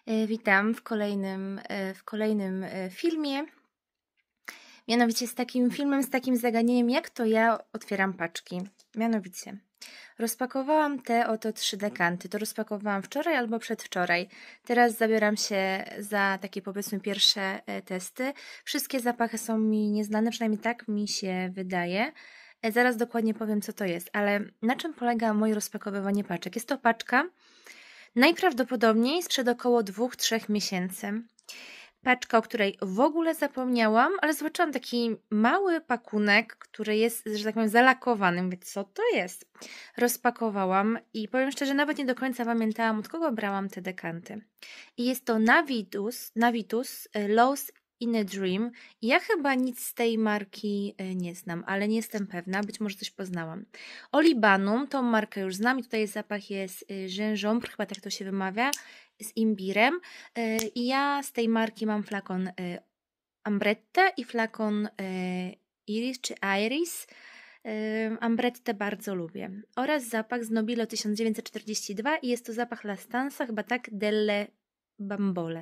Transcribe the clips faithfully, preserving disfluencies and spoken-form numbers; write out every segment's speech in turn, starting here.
E, Witam w kolejnym, e, w kolejnym e, filmie. Mianowicie z takim filmem, z takim zagadnieniem, jak to ja otwieram paczki. Mianowicie rozpakowałam te oto trzy dekanty. To rozpakowałam wczoraj albo przedwczoraj. Teraz zabieram się za takie, powiedzmy, pierwsze e, testy. Wszystkie zapachy są mi nieznane, przynajmniej tak mi się wydaje. E, Zaraz dokładnie powiem, co to jest, ale na czym polega moje rozpakowywanie paczek? Jest to paczka najprawdopodobniej sprzed około dwóch trzech miesięcy. Paczka, o której w ogóle zapomniałam, ale zobaczyłam taki mały pakunek, który jest, że tak powiem, zalakowany. Mówię, co to jest? Rozpakowałam i powiem szczerze, nawet nie do końca pamiętałam, od kogo brałam te dekanty. I jest to Navitus, Navitus Lost in a Dream. I ja chyba nic z tej marki nie znam, ale nie jestem pewna, być może coś poznałam. Olibanum, tą markę już znam i tutaj zapach jest gingembre, chyba tak to się wymawia, z imbirem. I ja z tej marki mam flakon Ambrette i flakon Iris czy Iris. Ambrettę bardzo lubię. Oraz zapach z Nobilo tysiąc dziewięćset czterdzieści dwa i jest to zapach La Stanza, chyba tak, delle Bambole.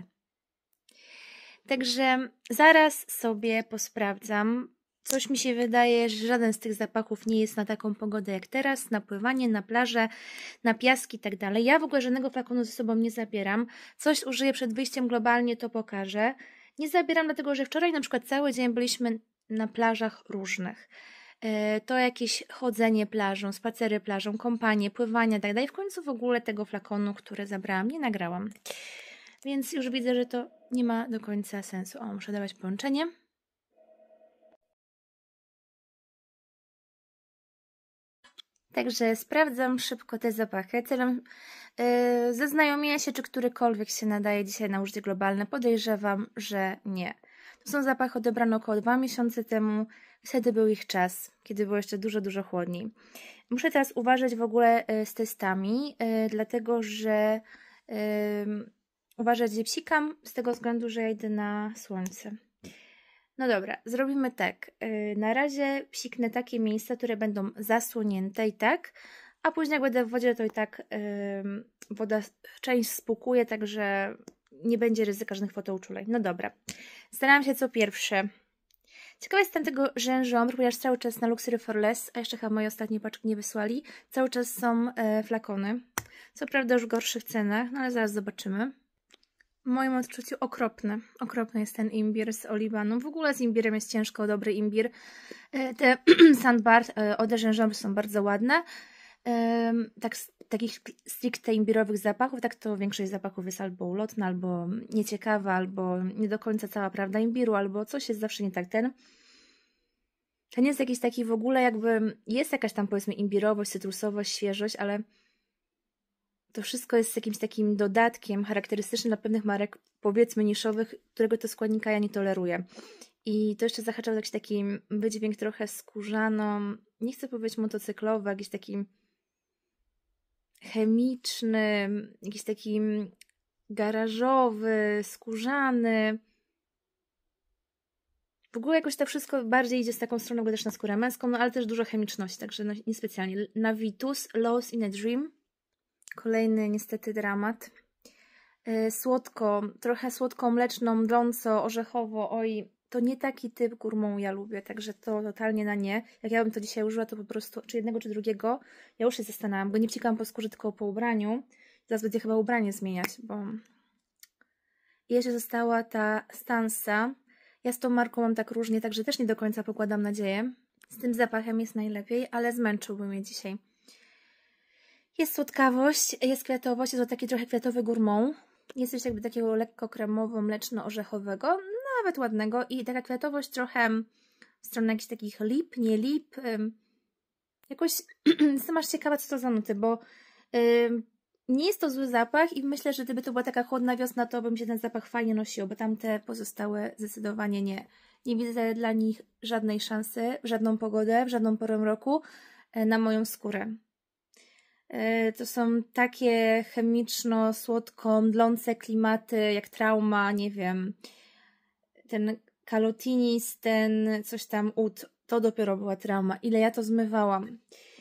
Także zaraz sobie posprawdzam. Coś mi się wydaje, że żaden z tych zapachów nie jest na taką pogodę jak teraz, na pływanie, na plażę, na piaski i tak dalej. Ja w ogóle żadnego flakonu ze sobą nie zabieram. Coś użyję przed wyjściem globalnie, to pokażę. Nie zabieram dlatego, że wczoraj na przykład cały dzień byliśmy na plażach różnych. To jakieś chodzenie plażą, spacery plażą, kąpanie, pływanie i tak dalej. W końcu w ogóle tego flakonu, który zabrałam, nie nagrałam. Więc już widzę, że to nie ma do końca sensu. O, muszę dawać połączenie. Także sprawdzam szybko te zapachy. Celem yy, zaznajomienia się, czy którykolwiek się nadaje dzisiaj na użycie globalne. Podejrzewam, że nie. To są zapachy odebrane około dwa miesiące temu. Wtedy był ich czas, kiedy było jeszcze dużo, dużo chłodniej. Muszę teraz uważać w ogóle yy, z testami, yy, dlatego że yy, uważać, gdzie psikam, z tego względu, że ja idę na słońce. No dobra, zrobimy tak. Yy, na razie psiknę takie miejsca, które będą zasłonięte i tak, a później jak będę w wodzie, to i tak yy, woda część spłukuje, także nie będzie ryzyka żadnych fotouczuleń. No dobra, staram się co pierwsze. Ciekawa jestem tego gingembre, ponieważ cały czas na Luxury for Less, a jeszcze chyba moje ostatnie paczki nie wysłali, cały czas są yy, flakony. Co prawda już w gorszych cenach, no ale zaraz zobaczymy. W moim odczuciu okropny. Okropny jest ten imbir z olibaną. W ogóle z imbirem jest ciężko, dobry imbir. Te Sandbart od gingembre są bardzo ładne. Tak, z takich stricte imbirowych zapachów, tak to większość zapachów jest albo ulotna, albo nieciekawa, albo nie do końca cała prawda imbiru, albo coś jest zawsze nie tak. Ten ten jest jakiś taki w ogóle jakby, jest jakaś tam powiedzmy imbirowość, cytrusowość, świeżość, ale to wszystko jest jakimś takim dodatkiem charakterystycznym dla pewnych marek, powiedzmy niszowych, którego to składnika ja nie toleruję. I to jeszcze zahacza o jakiś taki wydźwięk trochę skórzano, nie chcę powiedzieć motocyklowy, jakiś taki chemiczny, jakiś taki garażowy, skórzany. W ogóle jakoś to wszystko bardziej idzie z taką stroną, bo też na skórę męską, no ale też dużo chemiczności, także no, niespecjalnie. Navitus Lost in a Dream. Kolejny niestety dramat. Yy, słodko, trochę słodko, mleczno, mdląco, orzechowo. Oj, to nie taki typ górmą ja lubię, także to totalnie na nie. Jak ja bym to dzisiaj użyła, to po prostu czy jednego, czy drugiego. Ja już się zastanawiam, bo nie psikam po skórze, tylko po ubraniu. Zaraz będzie chyba ubranie zmieniać, bo... I jeszcze została ta Stanza. Ja z tą marką mam tak różnie, także też nie do końca pokładam nadzieję. Z tym zapachem jest najlepiej, ale zmęczyłby mnie dzisiaj. Jest słodkawość, jest kwiatowość, jest to taki trochę kwiatowy gourmand. Jest coś jakby takiego lekko kremowo-mleczno-orzechowego, nawet ładnego. I taka kwiatowość trochę w stronę jakichś takich lip, nie lip. Jakoś jestem aż ciekawa, co to za nuty, bo yy, nie jest to zły zapach i myślę, że gdyby to była taka chłodna wiosna, to bym się ten zapach fajnie nosił, bo tamte pozostałe zdecydowanie nie. Nie widzę dla nich żadnej szansy, w żadną pogodę, w żadną porę roku yy, na moją skórę. To są takie chemiczno-słodko mdlące klimaty jak trauma, nie wiem, ten Calotinis, ten coś tam ud, to dopiero była trauma. Ile ja to zmywałam.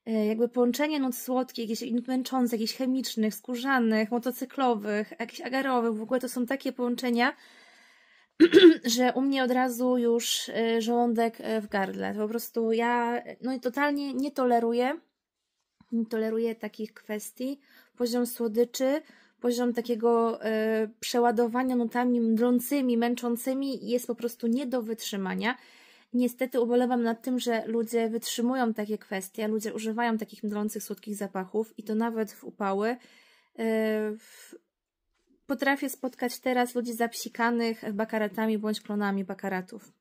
jakby połączenie nut słodkich, jakichś nut męczących, jakichś chemicznych, skórzanych, motocyklowych, jakichś agarowych, w ogóle to są takie połączenia, że u mnie od razu już żołądek w gardle. To po prostu ja no i totalnie nie toleruję, nie toleruję takich kwestii. Poziom słodyczy, poziom takiego e, przeładowania nutami mdlącymi, męczącymi jest po prostu nie do wytrzymania. Niestety ubolewam nad tym, że ludzie wytrzymują takie kwestie, ludzie używają takich mdlących, słodkich zapachów i to nawet w upały. E, w... Potrafię spotkać teraz ludzi zapsikanych bakaratami bądź klonami bakaratów.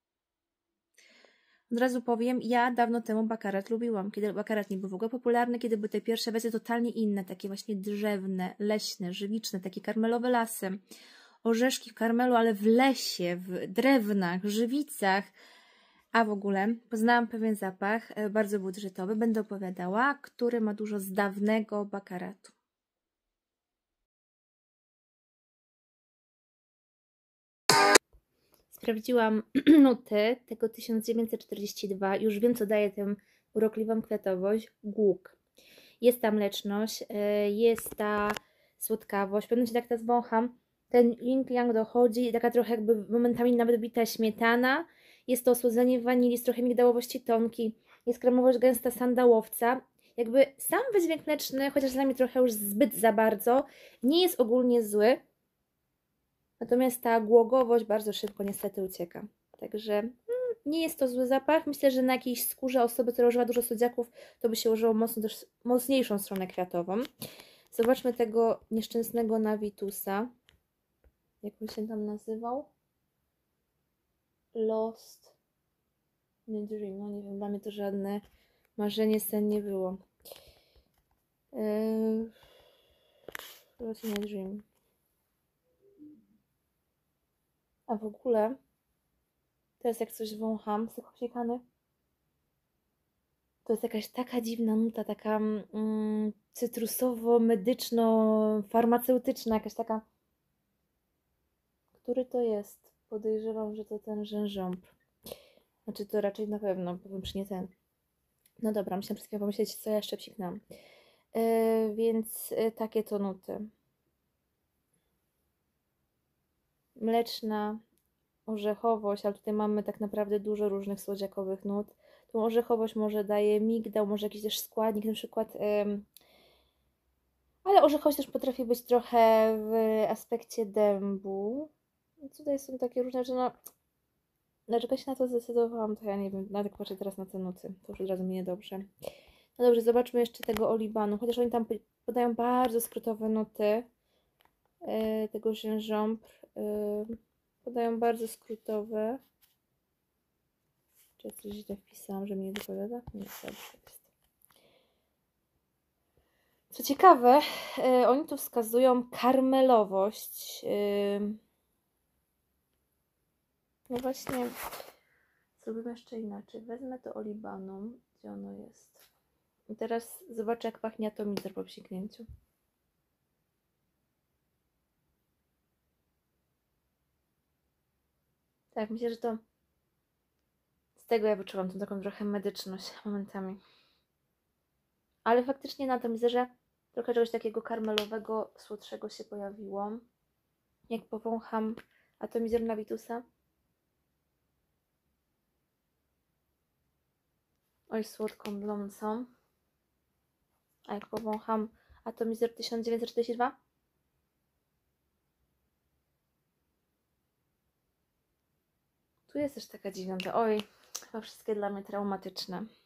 Od razu powiem, ja dawno temu bakarat lubiłam, kiedy bakarat nie był w ogóle popularny, kiedy były te pierwsze wersje totalnie inne, takie właśnie drzewne, leśne, żywiczne, takie karmelowe lasy, orzeszki w karmelu, ale w lesie, w drewnach, żywicach. A w ogóle poznałam pewien zapach, bardzo budżetowy, będę opowiadała, który ma dużo z dawnego bakaratu. Sprawdziłam nuty tego tysiąc dziewięćset czterdzieści dwa. Już wiem, co daje tę urokliwą kwiatowość. Głuk. Jest ta mleczność, jest ta słodkawość. W pewnym momencie, jak to zwącham, ten yin-yang dochodzi, taka trochę jakby momentami nawet bita śmietana. Jest to osłodzenie wanilii, jest trochę migdałowości tonki, jest kremowość gęsta sandałowca. Jakby sam wydźwięk mleczny, chociaż dla mnie trochę już zbyt za bardzo, nie jest ogólnie zły. Natomiast ta głogowość bardzo szybko niestety ucieka. Także mm, nie jest to zły zapach. Myślę, że na jakiejś skórze osoby, która używa dużo słodziaków, to by się użyło mocno też mocniejszą stronę kwiatową. Zobaczmy tego nieszczęsnego Navitusa. Jak on się tam nazywał? Lost in a Dream. No nie wiem, dla mnie to żadne marzenie, sen nie było. Yy... Lost in a Dream. A w ogóle, teraz jak coś wącham z tych obsikany, to jest jakaś taka dziwna nuta, taka mm, cytrusowo-medyczno-farmaceutyczna, jakaś taka. Który to jest? Podejrzewam, że to ten rzężąb. Znaczy to raczej na pewno, powiem, czy nie ten. No dobra, musiałam wszystkiego pomyśleć, co ja jeszcze psiknęłam. Yy, więc yy, takie to nuty. Mleczna, orzechowość, ale tutaj mamy tak naprawdę dużo różnych słodziakowych nut. Tą orzechowość może daje migdał, może jakiś też składnik, na przykład, ym, ale orzechowość też potrafi być trochę w aspekcie dębu. I tutaj są takie różne rzeczy, no, dlaczego się na to zdecydowałam, to ja nie wiem, nawet jak patrzę teraz na te nuty, to już od razu mi niedobrze. No dobrze, zobaczmy jeszcze tego olibanu, chociaż oni tam podają bardzo skrótowe nuty yy, tego gingembre. Yy, podają bardzo skrótowe. Czy ja coś źle wpisałam, że mi nie wypowiada? Nie, dobrze jest. Co ciekawe, yy, oni tu wskazują karmelowość. Yy. No właśnie, zrobimy jeszcze inaczej. Wezmę to olibanum, gdzie ono jest. I teraz zobaczę, jak pachnie atomizer po psiknięciu. Tak, myślę, że to z tego ja wyczułam tą taką trochę medyczność momentami. Ale faktycznie na atomizerze trochę czegoś takiego karmelowego, słodszego się pojawiło. Jak powącham atomizer Navitusa. Oj, słodką, mdlącą. A jak powącham atomizer tysiąc dziewięćset czterdzieści dwa? Tu jest też taka dziewiąta. Oj, chyba wszystkie dla mnie traumatyczne.